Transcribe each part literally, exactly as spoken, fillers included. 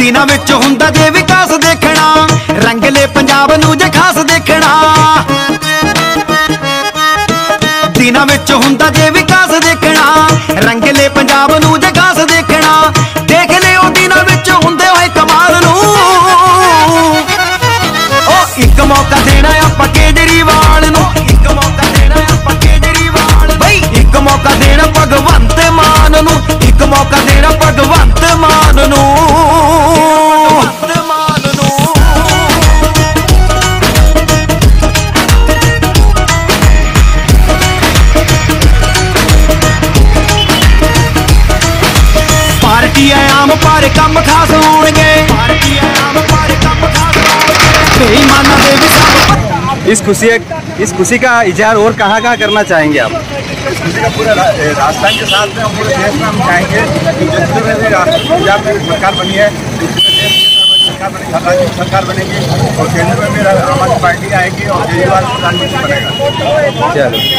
दिनां विच हुंदा जे विकास देखना, रंगले पंजाब नूं जे खास देखना। दिनां विच हुंदा जे विकास देखना, रंगले पंजाब नूं जे खास देखना। देख लिओ दिनां विच हुंदे होए कमाल नूं, ओ इक मौका देना आपां केजरीवाल नूं, इक मौका देना आपां केजरीवाल बई, इक मौका देना भगवंत मान नूं, इक मौका देना भगवंत मान नूं। पार्टी आम पर कम खास होणगे, पार्टी आम पर कम खास होणगे, बेईमानां दे भी सब। इस खुशी इस खुशी का इजहार और कहाँ कहाँ करना चाहेंगे आप? इस खुशी का पूरा राजस्थान के साथ में, पूरे देश में हम चाहेंगे कि जितने में भी पंजाब में सरकार बनी है, सरकार बनी, राज्य सरकार बनेगी और केंद्र में भी आम आदमी पार्टी आएगी और केजरीवाल प्रधानमंत्री बनेगा। चलो,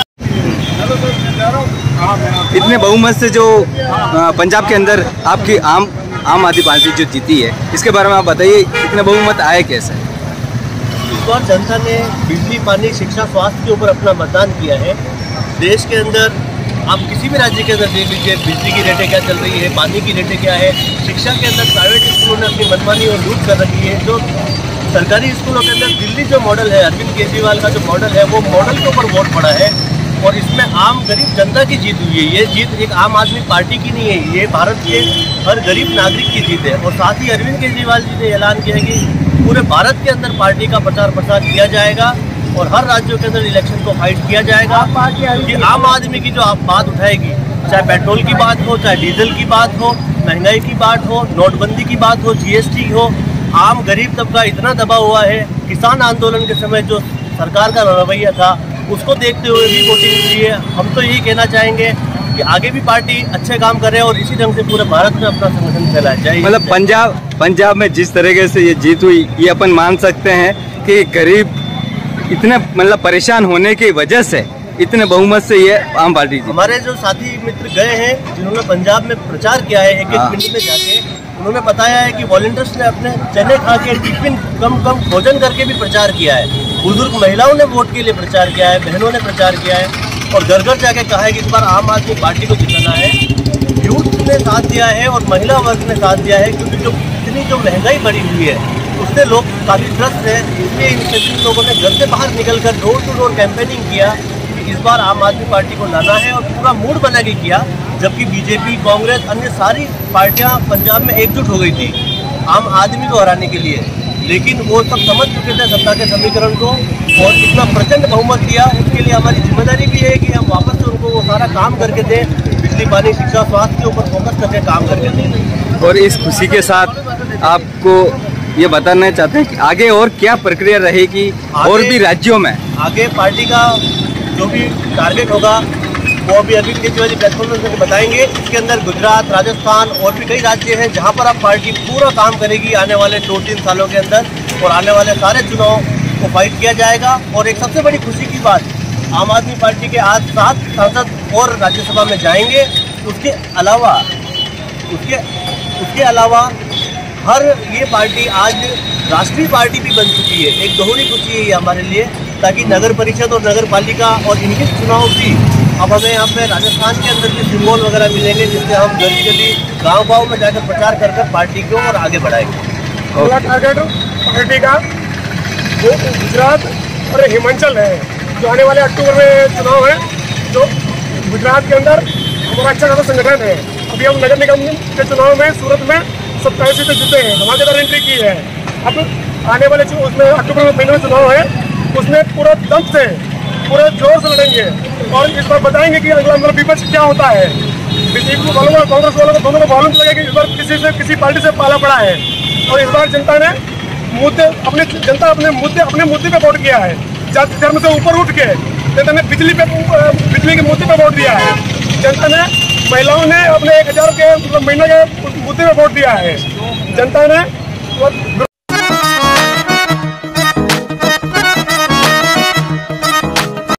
इतने बहुमत से जो पंजाब के अंदर आपकी आम आम आदमी पार्टी जो जीती है, इसके बारे में आप बताइए, इतने बहुमत आए कैसे? इस बार जनता ने बिजली, पानी, शिक्षा, स्वास्थ्य के ऊपर अपना मतदान किया है। देश के अंदर आप किसी भी राज्य के अंदर देख लीजिए, बिजली की रेटें क्या चल रही है, पानी की रेटें क्या है। शिक्षा के अंदर प्राइवेट स्कूलों ने अपनी मनमानी और लूट कर रखी है। जो सरकारी स्कूलों के अंदर दिल्ली जो मॉडल है, अरविंद केजरीवाल का जो मॉडल है, वो मॉडल के ऊपर वोट पड़ा है और इसमें आम गरीब जनता की जीत हुई है। ये जीत एक आम आदमी पार्टी की नहीं है, ये भारत के हर गरीब नागरिक की जीत है। और साथ ही अरविंद केजरीवाल जी ने ऐलान किया है कि पूरे भारत के अंदर पार्टी का प्रचार प्रसार किया जाएगा और हर राज्यों के अंदर इलेक्शन को फाइट किया जाएगा। कि आम आदमी की जो आप बात उठाएगी, चाहे पेट्रोल की बात हो, चाहे डीजल की बात हो, महंगाई की बात हो, नोटबंदी की बात हो, जीएसटी हो, आम गरीब तबका इतना दबा हुआ है। किसान आंदोलन के समय जो सरकार का रवैया था, उसको देखते हुए भी वोटिंग हुई है। हम तो यही कहना चाहेंगे कि आगे भी पार्टी अच्छे काम करे और इसी ढंग से पूरे भारत में अपना संगठन फैलाया जाए। मतलब पंजाब पंजाब में जिस तरीके से ये जीत हुई, ये अपन मान सकते हैं कि गरीब इतने मतलब परेशान होने की वजह से इतने बहुमत से ये आम पार्टी जीती। हमारे जो साथी मित्र गए हैं, जिन्होंने पंजाब में प्रचार किया है, एक एक पिंड में जाके उन्होंने बताया है कि वॉलंटियर्स ने अपने चने खा के, टिफिन कम कम भोजन करके भी प्रचार किया है। बुजुर्ग महिलाओं ने वोट के लिए प्रचार किया है, बहनों ने प्रचार किया है और घर घर जाके कहा है कि इस बार आम आदमी पार्टी को जिताना है। यूथ ने साथ दिया है और महिला वर्ग ने साथ दिया है, क्योंकि जो इतनी जो महंगाई बढ़ी हुई है उससे लोग काफ़ी त्रस्त हैं। इसलिए इन सभी लोगों ने घर से बाहर निकलकर डोर टू डोर कैंपेनिंग किया कि इस बार आम आदमी पार्टी को लाना है और पूरा मूड बना के किया। जबकि बीजेपी, कांग्रेस, अन्य सारी पार्टियां पंजाब में एकजुट हो गई थी आम आदमी को हराने के लिए, लेकिन वो सब समझ चुके थे सत्ता के समीकरण को और इतना प्रचंड बहुमत दिया। उसके लिए हमारी जिम्मेदारी भी है कि हम वापस से उनको वो सारा काम करके दें, बिजली, पानी, शिक्षा, स्वास्थ्य के ऊपर फोकस करके काम करके दें। और इस खुशी के साथ आपको ये बताना चाहते हैं कि आगे और क्या प्रक्रिया रहेगी और भी राज्यों में? आगे पार्टी का जो भी टारगेट होगा वो अभी अरविंद केजरीवाल जी प्रेस कॉन्फ्रेंस में बताएंगे। इसके अंदर गुजरात, राजस्थान और भी कई राज्य हैं जहां पर अब पार्टी पूरा काम करेगी आने वाले दो तीन सालों के अंदर और आने वाले सारे चुनाव को फाइट किया जाएगा। और एक सबसे बड़ी खुशी की बात, आम आदमी पार्टी के आज सात सांसद और राज्यसभा में जाएंगे। उसके अलावा उसके उसके अलावा हर ये पार्टी आज राष्ट्रीय पार्टी भी बन चुकी है। एक दोहरी खुशी है ये हमारे लिए, ताकि नगर परिषद और नगर पालिका और इनके चुनाव भी अब हमें यहाँ पे राजस्थान के अंदर भी सिंबल वगैरह मिलेंगे, जिससे हम गली गली गाँव गाँव में जाकर प्रचार कर कर पार्टी को और आगे बढ़ाएंगे। टारगेट पार्टी का वो गुजरात और हिमाचल है, जो आने वाले अक्टूबर में चुनाव है। जो गुजरात के अंदर हमारा अच्छा खासा संगठन है। अभी हम नगर निगम के चुनाव में सूरत में सत्ताईस सीटें जीते हैं, धमाकेदार एंट्री की है। अब आने वाले उसमें अक्टूबर में महीने में चुनाव है, उसमें पूरा दम से पूरे जोर से लड़ेंगे और इस बार बताएंगे कि अगला मतलब विपक्ष क्या होता है। बीजेपी वालों को, कांग्रेस वालों को, दोनों को मालूम चलेगा कि इस बार किसी से किसी पार्टी से पाला पड़ा है। और इस बार जनता ने मुद्दे अपने जनता अपने मुद्दे अपने मुद्दे पे वोट किया है। जाति धर्म से ऊपर उठ के जनता ने बिजली पे बिजली के मुद्दे पे वोट दिया है। जनता ने महिलाओं ने अपने एक हजार के मतलब महीने के मुद्दे पे वोट दिया है। जनता ने